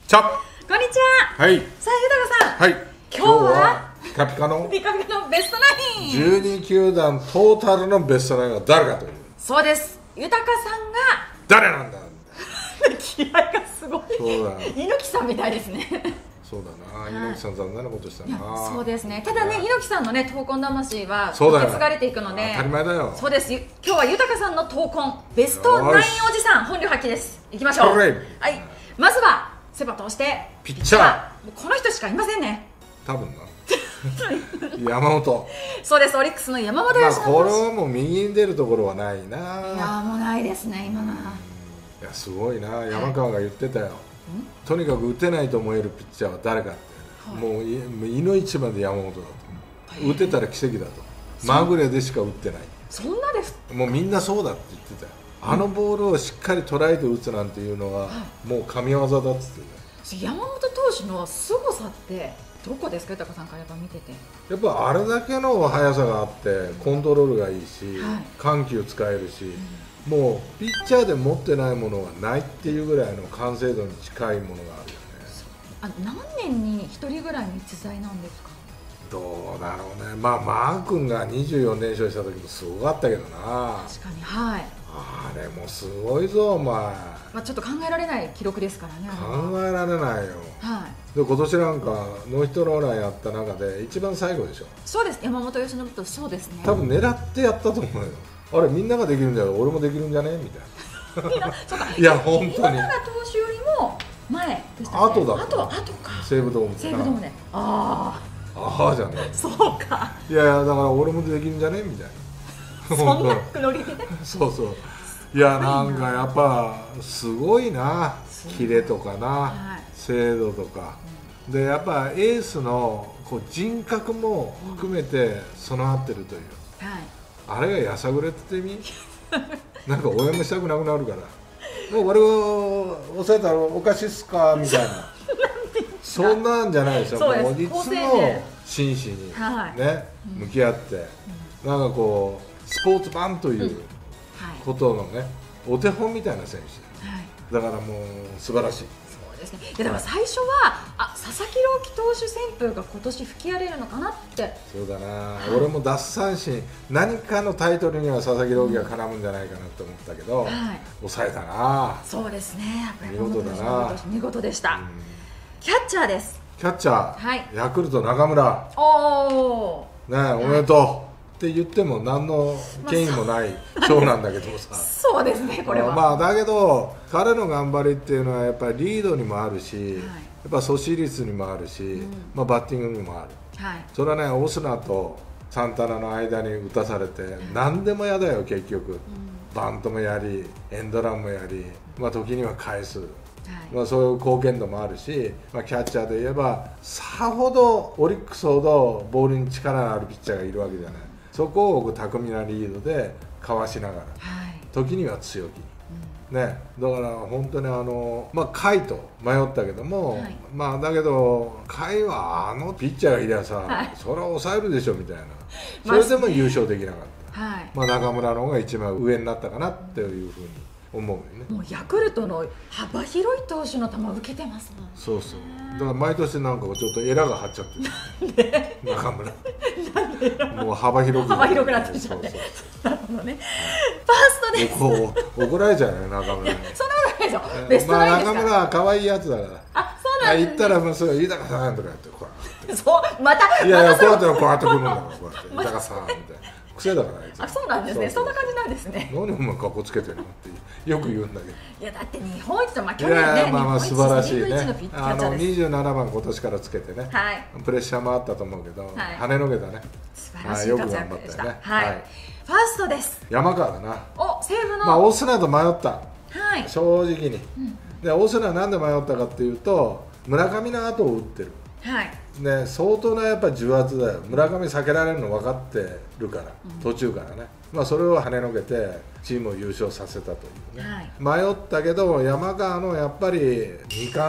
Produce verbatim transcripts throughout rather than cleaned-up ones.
ちゃこんにちは。 はい。 さあ、豊さん。 はい。 今日はピカピカのピカピカのベストナイン。 じゅうに球団トータルのベストナインは誰かという。 そうです。豊さんが誰なんだ。 気合がすごい。 そうだ。 猪木さんみたいですね。 そうだな。猪木さん残念なことしたな。 そうですね。ただね、猪木さんのね闘魂魂はそうだよ受け継がれていくので。 当たり前だよ。 そうです。今日は豊さんの闘魂ベストナインおじさん本領発揮です。いきましょう。はい。まずはセバ通してピッチャー。 もうこの人しかいませんね。 多分な。山本。 そうです。オリックスの山本由伸投手。 これはもう右に出るところはないな。 いやもうないですね今のは。 いやすごいな。山川が言ってたよ。とにかく打てないと思えるピッチャーは誰かって、もういの一番で山本だと、打てたら奇跡だと、まぐれでしか打ってない、 そんなです。 もうみんなそうだって言ってたよ。あのボールをしっかり捉えて打つなんていうのはもう神業だっつってた。 山本投手の凄さってどこですか、豊さんからやっぱ見てて。 やっぱあれだけの速さがあってコントロールがいいし、緩急使えるし、もうピッチャーで持ってないものはないっていうぐらいの完成度に近いものがあるよね。 あ、何年にひとりぐらいの逸材なんですか。 どうだろうね。まあマー君がにじゅうよん連勝した時もすごかったけどな。 確かに、はい。 あれもすごいぞお前。まあちょっと考えられない記録ですからね。 考えられないよ。 はい。 で今年なんかノーヒットノーランやった中で一番最後でしょ。 そうです。山本由伸とそうですね。 多分狙ってやったと思うよ。あれみんなができるんじゃない、俺もできるんじゃねみたいな。いや本当に。 今永投手よりも前でしたね。 後だ。 あと後か。 西武ドームで。 西武ドームで。ああ。ああじゃねえ。 そうか。 いやいやだから俺もできるんじゃねみたいな。 そんなノリで。 そうそう。いやなんかやっぱすごいな。キレとかな、精度とか。でやっぱエースのこう人格も含めて備わってるという。はい。あれがやさぐれって意味なんか応援もしたくなくなるから、もう俺を抑えたらおかしいっすかみたいなそんなんじゃないですよ。もういつも真摯にね向き合って、なんかこうスポーツマンということのねお手本みたいな選手だからもう素晴らしい。 いやだから最初はあ佐々木朗希投手旋風が今年吹き荒れるのかなって。 そうだな、はい、俺も奪三振何かのタイトルには佐々木朗希が絡むんじゃないかなと思ったけど、はい、抑えたな。 そうですね、 見事だな。 見事でした、うん、キャッチャーです。 キャッチャー、はい、ヤクルト中村。 おおねえ、おめでとう、はいって言っても何の権威もない賞なんだけどさ。 そうですね、これは。 まあだけど彼の頑張りっていうのはやっぱりリードにもあるし、はい、やっぱ阻止率にもあるし、うん、まあバッティングにもある、はい、それはねオスナとサンタナの間に打たされて、うん、何でも嫌だよ結局、うん、バントもやりエンドランもやり、まあ時には返す、はい、まあそういう貢献度もあるし、まあ、キャッチャーで言えばさほどオリックスほどボールに力のあるピッチャーがいるわけじゃない。そこを巧みなリードでかわしながら、はい、時には強気に、うん、ね、だから本当にあの、まあ、甲斐と迷ったけども、はい、まあだけど甲斐はあのピッチャーがいりゃさ、はい、それは抑えるでしょみたいな、それでも優勝できなかった、はい、まあ中村の方が一番上になったかなっていうふうに思うよね。 もうヤクルトの幅広い投手の球を受けてますもん。 そうそう、だから毎年なんかちょっとエラが張っちゃってる中村もう幅広く幅広くなってきちゃって。なるほどね。ファーストです。 怒られちゃうよ中村に。 そんなことないですよ。ベストナインですから。 まあ中村は可愛いやつだから。 あ、そうなんですね。 行ったらもうすぐ豊さんとかやってこうやって。 そうまた。 いやいやこうやってこうやってくるんだからこうやって豊さんみたいな。癖だからあいつ。 あ、そうなんですね。そんな感じなんですね。 何お前格好つけてるのってよく言うんだけど。 いやだって日本一とまあ去年ね、 まあまあ素晴らしいね。 あのにじゅうななばん今年からつけてね。はい。プレッシャーもあったと思うけど、跳ねのけたね。 素晴らしい活躍でした。はい。ファーストです。 山川だな。 お、西武の。 まあオスナと迷った。 はい。 正直に。でオスナなんで迷ったかっていうと村上の後を打ってる。はい。ね、相当なやっぱ重圧だよ。村上避けられるの分かってるから、うん、途中からね、まあ、それを跳ねのけてチームを優勝させたというね、はい、迷ったけど山川のやっぱりに冠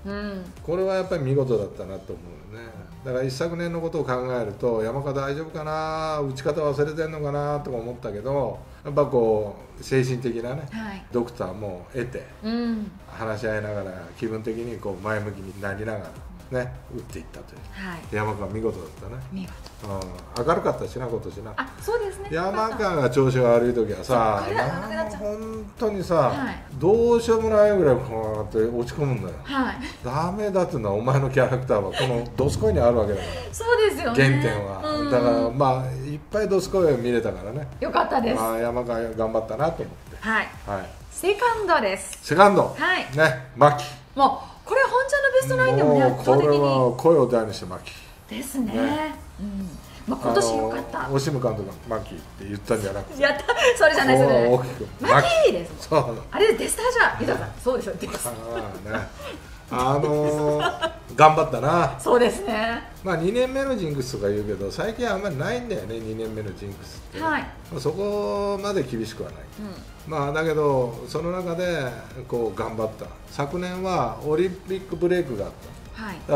うん、これはやっぱり見事だったなと思うね。だから一昨年のことを考えると、山川大丈夫かな、打ち方忘れてるのかなとか思ったけど、やっぱこう精神的なね、はい、ドクターも得て、うん、話し合いながら気分的にこう前向きになりながらね、打っていったという、はい、山川見事だったね。見事、うん、明るかったしな、今年な。 あ、そうですね。 山川が調子が悪い時はさ、本当にさ、はい、どうしようもないぐらいこうやって落ち込むんだよ、はい、ダメだっていうのはお前のキャラクターはこのドスコイにあるわけだからそうですよね、 原点は、うん、だからまあいっぱいドスコイを見れたからね、 よかったです。 まあ、山川頑張ったなと思って、 はい、はい、セカンドです。 セカンド、はい、ね、牧、 もうこれ本ちゃんのベストナインでもね、圧倒的にこれは声を大にして牧ですね、ね、うん、まあ、今年よかった。 オシム監督がマキって言ったんじゃなくて、 やった、それじゃないですよね。マキです。 そう。 あれデスターじゃ、豊さん、そうですよ。デスター。 あのー、頑張ったな。 そうですね。 まあにねんめのジンクスとか言うけど、最近はあんまりないんだよね、にねんめのジンクスって。はい。そこまで厳しくはない。うん、まあだけどその中でこう頑張った。昨年はオリンピックブレイクがあった。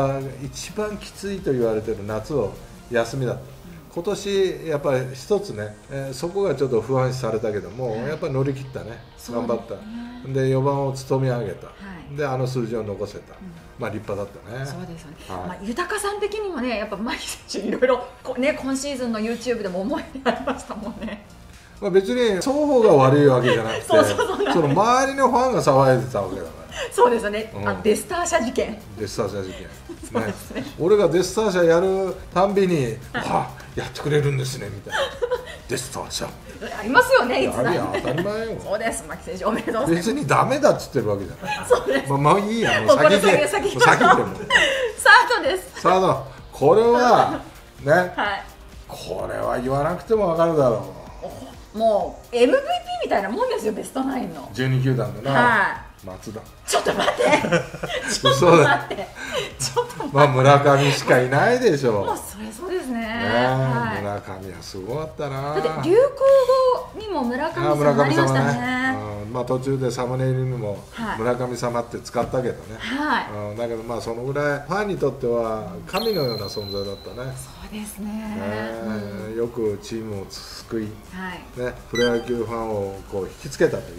はい。一番きついと言われてる夏を休みだった。今年やっぱり一つね、えー、そこがちょっと不安視されたけども、はい、やっぱり乗り切ったね、頑張った、でよばんを務め上げた、はい、であの数字を残せた、うん、まあ立派だったね。 そうですよね、はい、まあ、豊さん的にもね、やっぱ牧選手いろいろね、今シーズンの ユーチューブ でも思いありましたもんね。 まあ別に双方が悪いわけじゃなくて、そうそうそう、その周りのファンが騒いでたわけだから。 そうですね、うん、あ、デスター社事件、 デスター社事件、そうですね、俺がデスター社やるたんびに、はあ、やってくれるんですねみたいな、デスター社ありますよね、いつだって。 当たり前よ。 そうです、牧選手おめでとうございます。 別にダメだっつってるわけじゃない。 そうです。 まあ、まあいいや、もう先行って、先行っても。サードです。 サード、これはね、はい、これは言わなくてもわかるだろう。もう エムブイピー みたいなもんですよ、ベストナインの。 じゅうに球団だな。はい。松田、 ちょっと待ってちょっと待ってちょっと待って、 まあ村上しかいないでしょう。 もうそれそうですね、ね、 はい、村上はすごかったな。 だって流行語にも村上さんになりましたね。 まあ途中でサムネイルにも村上様って使ったけどね、はい、だけどまあそのぐらいファンにとっては神のような存在だったね。 そうですね、 ね、うん、よくチームを救い、はい、ね、プロ野球ファンをこう引きつけたという、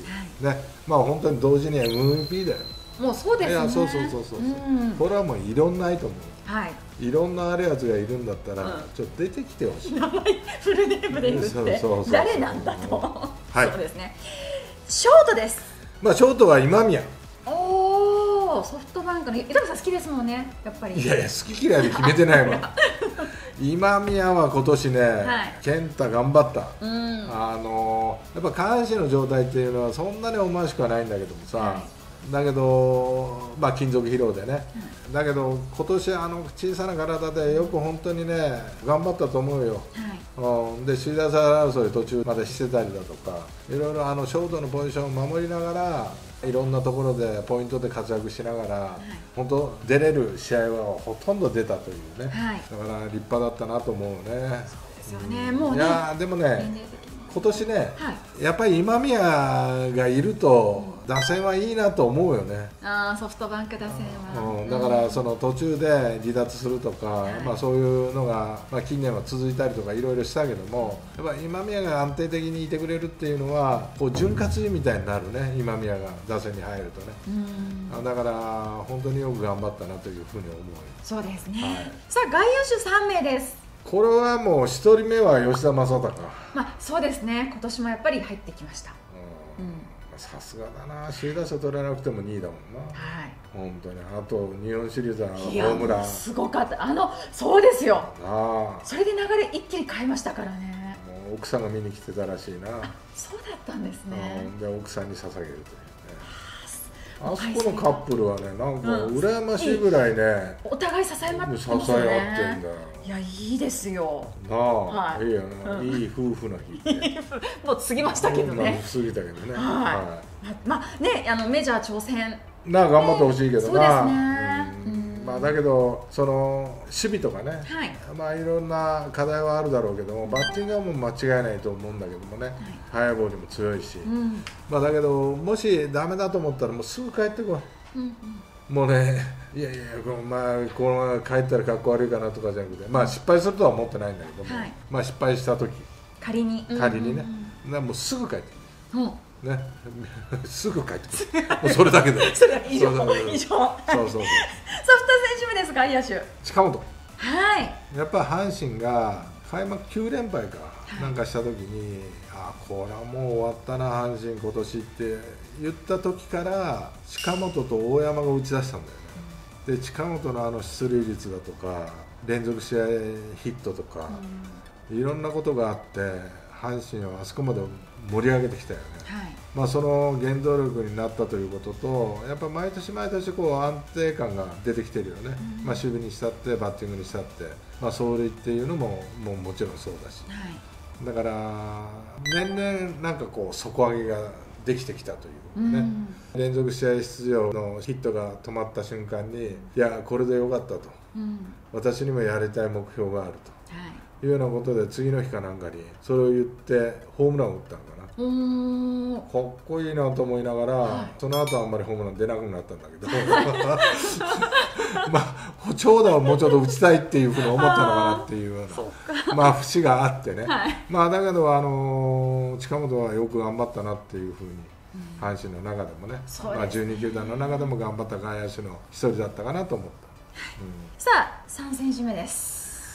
はい、ね、まあ本当に同時に エムブイピー だよ。 もうそうですね。いや、 そうそうそうそう、うん、これはもういろんな愛と思う。はい、いろんなあるやつがいるんだったら、うん、ちょっと出てきてほしい。 名前フルネームで言って誰なんだと。はい、そうですね。ショートです。 まあショートは今宮。 おお、ソフトバンクの豊さん好きですもんね、やっぱり。 いやいや、好き嫌いで決めてないわ。今宮は今年ね、はい、健太頑張った。うん、あのやっぱ下半身の状態っていうのはそんなに思わしくはないんだけどもさ。はい、だけど、まあ、金属疲労でね、うん、だけど今年あの小さな体でよく本当にね頑張ったと思うよ、はい、うん、で首位打者争い途中までしてたりだとか、いろいろあのショートのポジションを守りながらいろんなところでポイントで活躍しながら、はい、本当出れる試合はほとんど出たというね、はい、だから立派だったなと思うね。 そうですよね、うん、もうね、 いやでもね今年ね、はい、やっぱり今宮がいると打線はいいなと思うよね。 あ、ソフトバンク打線は、 うん、だからその途中で離脱するとか、はい、まあそういうのが、まあ、近年は続いたりとかいろいろしたけども、やっぱり今宮が安定的にいてくれるっていうのはこう潤滑油みたいになるね、今宮が打線に入るとね。うん、だから本当によく頑張ったなというふうに思う。 そうですね、はい、さあ外野手さん名です。 これはもうひとりめは吉田正尚。 まあそうですね、今年もやっぱり入ってきました。 さすがだな、首位打者取れなくてもにいだもんな。はい、本当に。あと日本シリーズはホームランすごかった。あのそうですよ、あ、それで流れ一気に変えましたからね。 もう奥さんが見に来てたらしいな。 あ、そうだったんですね。 で奥さんに捧げるというね。あそこのカップルはね、なんか羨ましいぐらいね、 お互い支え合ってますよね。 支え合ってんだよ。 いや、いいですよ。 なあ、いいよな、いい夫婦の日。 もう過ぎましたけどね。 過ぎたけどね。 はい。まあね、あのメジャー挑戦。 なあ、頑張ってほしいけどな。 そうですね。 まあだけどその守備とかね、はい、まあいろんな課題はあるだろうけども、バッティングはもう間違いないと思うんだけどもね、はい、速いボールにも強いし、うん、まあだけどもしダメだと思ったらもうすぐ帰ってこい、うんうん、 もうね、いやいや、まあ、このまま帰ったらかっこ悪いかなとかじゃなくて、まあ、失敗するとは思ってないんだけども、はい、まあ、失敗した時仮に仮にね、うんうん、もうすぐ帰ってくる、ね、すぐ帰ってくる、もうそれだけでそれは以上、以上、そうそうそう、ソフト選手目ですか、野手近本、 はい、 やっぱり阪神が開幕きゅう連敗かなんかした時に、はい、あこれはもう終わったな阪神今年って言った時から近本と大山が打ち出したんだよね、うん、で近本のあの出塁率だとか連続試合ヒットとか、うん、いろんなことがあって阪神をあそこまで盛り上げてきたよね、はい、まあその原動力になったということとやっぱ毎年毎年こう安定感が出てきてるよね、うん、まあ守備にしたってバッティングにしたって、まあ、走塁っていうのももうもちろんそうだし、はい、だから年々なんかこう底上げができてきたというね、うん、連続試合出場のヒットが止まった瞬間にいやこれでよかったと、うん、私にもやりたい目標があると、はい、いうようなことで次の日かなんかにそれを言ってホームランを打ったのかな、うーんかっこいいなと思いながら、はい、その後あんまりホームラン出なくなったんだけどまあ長打をもうちょっと打ちたいっていうふうに思ったのかなっていうようなまあ節があってね、はい、まあだけどあのー、近本はよく頑張ったなっていうふうに、うん、阪神の中でもね、まあ、じゅうに球団の中でも頑張った外野手の一人だったかなと思った、 うん、さあさん選手目です。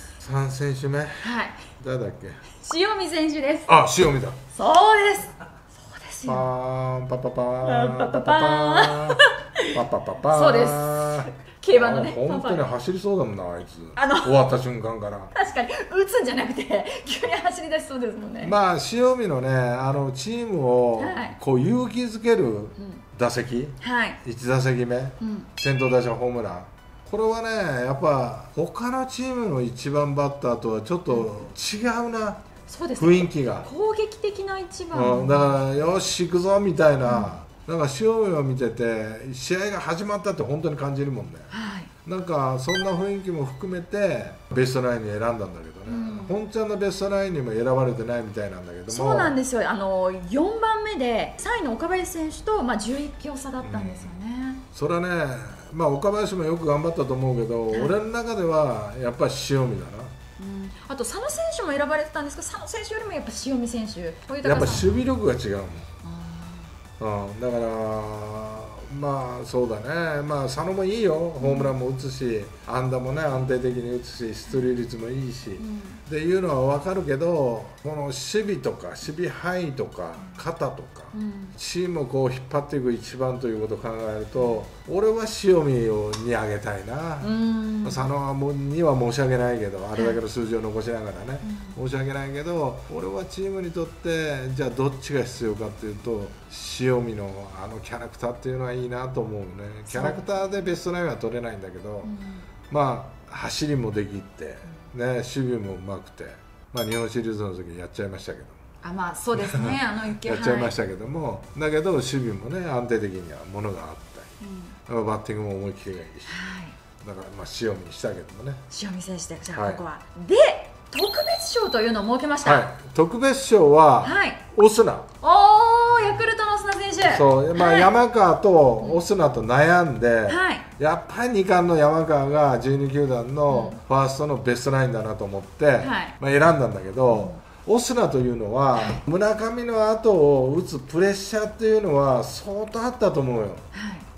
さん選手目、はい、誰だっけ。 塩見選手です。 あ、塩見だ。 そうです。そうですよ。パーンパパパーンパパパーンパパパパーン。 そうです。競馬のね。 本当に走りそうだもんな、あいつ。あの終わった瞬間から。 確かに打つんじゃなくて急に走り出しそうですもんね。 まあ塩見のね、あのチームをこう勇気づける打席、はい、いち打席目、うん、先頭打者ホームラン。これはね、やっぱ他のチームの一番バッターとはちょっと違うな、そうですね、雰囲気が攻撃的な一番、 うん、だからよし行くぞみたいな、うん、なんか塩見を見てて試合が始まったって本当に感じるもんね、はい、なんかそんな雰囲気も含めてベストナインに選んだんだけどね、うん、本ちゃんのベストナインにも選ばれてないみたいなんだけども、 そうなんですよ。あのよんばんめでさんいの岡林選手と、まあ、じゅういっぴょう差だったんですよね、 うん、それはね、まあ、岡林もよく頑張ったと思うけど、はい、俺の中ではやっぱり塩見だな、 うん、あと佐野選手も選ばれてたんですけど佐野選手よりもやっぱ塩見選手、やっぱ守備力が違うもん、うん、だからまあそうだね、まあ佐野もいいよ、ホームランも打つし、安打もね安定的に打つし、出塁率もいいし、うん、っていうのは分かるけど、この守備とか守備範囲とか肩とか、うん、チームをこう引っ張っていく一番ということを考えると、俺は塩見をにあげたいな、うん、佐野はもには申し訳ないけど、あれだけの数字を残しながらね、うん、申し訳ないけど、俺はチームにとってじゃあどっちが必要かっていうと、塩見のあのキャラクターっていうのはいいなと思うね。キャラクターでベストナインは取れないんだけど、うん、まあ走りもできて、ね、守備もうまくて、まあ、日本シリーズの時にやっちゃいましたけど、 あ、まあそうですねあのやっちゃいましたけども、はい、だけど守備もね安定的にはものがあったり、うん、バッティングも思い切りがいいし、はい、だからまあ塩見にしたけどもね、 塩見選手で、じゃあここは、はい、で特別賞というのを設けました、はい、 特別賞は、はい、オスナ、 おー、ヤクルトのオスナ選手、 そう、まあはい、山川とオスナと悩んで、はい、やっぱりに冠の山川がじゅうに球団のファーストのベストナインだなと思って、はい、まあ、選んだんだけど、うん、オスナというのは、はい、村上の後を打つプレッシャーっていうのは相当あったと思うよ、はい、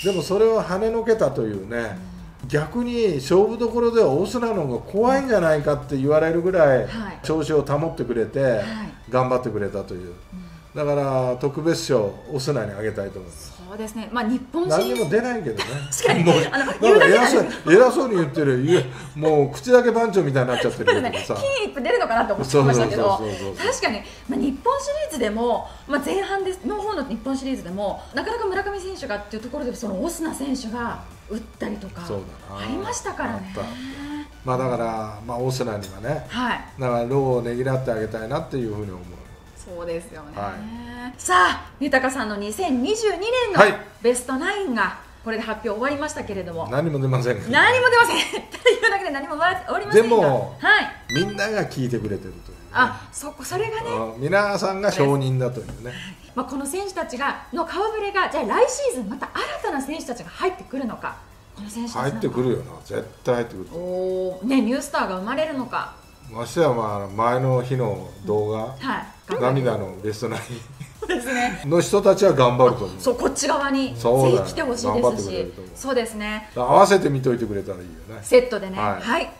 でもそれを跳ねのけたというね、うん、逆に勝負どころではオスナの方が怖いんじゃないかって言われるぐらい調子を保ってくれて頑張ってくれたという、だから特別賞オスナにあげたいと思います。 そうですね、まあ日本シリーズ何にも出ないけどね確かにもうあのなんか偉そう偉そうに言ってる、もう口だけ番長みたいになっちゃってるけどさ、 金一封出るのかなと思ってましたけど、確かに、まあ、日本シリーズでも、まあ、前半ですの方の日本シリーズでもなかなか村上選手がっていうところでそのオスナ選手が打ったりとかありましたからね。 まあだから、まあ、オスナにはね、はい、だからローをねぎらってあげたいなっていうふうに思う。 そうですよね、はい、さあ豊さんのにせんにじゅうにねんのベストナインがこれで発表終わりましたけれども、 何も出ません何も出ませんというだけで何も終わりませんが、 でも、はい、みんなが聞いてくれてるという、ね、 あ、そこそれがね、 皆さんが承認だというね、 まあこの選手たちがの顔ぶれがじゃあ来シーズンまた新たな選手たちが入ってくるのか、 この選手入ってくるよな、絶対入ってくる。 おお、ね、ニュースターが生まれるのか。 ましてや、まあ前の日の動画、うん、はい、涙のベストナインですねの人たちは頑張ると思う。 そう、こっち側にぜひ来てほしいですし、そうですね。 合わせて見といてくれたらいいよね。 セットでね。はい、はい